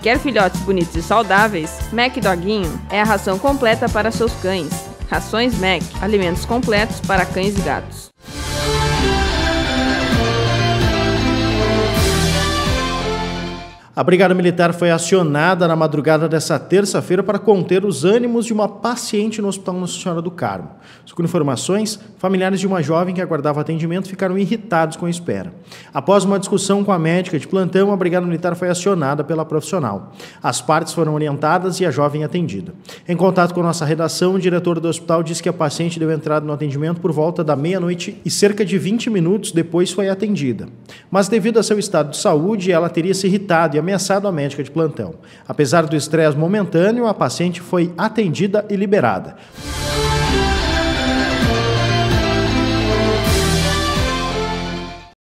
Quer filhotes bonitos e saudáveis? Mac Doguinho é a ração completa para seus cães. Rações Mac, alimentos completos para cães e gatos. A Brigada Militar foi acionada na madrugada dessa terça-feira para conter os ânimos de uma paciente no Hospital Nossa Senhora do Carmo. Segundo informações, familiares de uma jovem que aguardava atendimento ficaram irritados com a espera. Após uma discussão com a médica de plantão, a Brigada Militar foi acionada pela profissional. As partes foram orientadas e a jovem atendida. Em contato com nossa redação, o diretor do hospital disse que a paciente deu entrada no atendimento por volta da meia-noite e cerca de 20 minutos depois foi atendida. Mas devido a seu estado de saúde, ela teria se irritado e ameaçado a médica de plantão. Apesar do estresse momentâneo, a paciente foi atendida e liberada.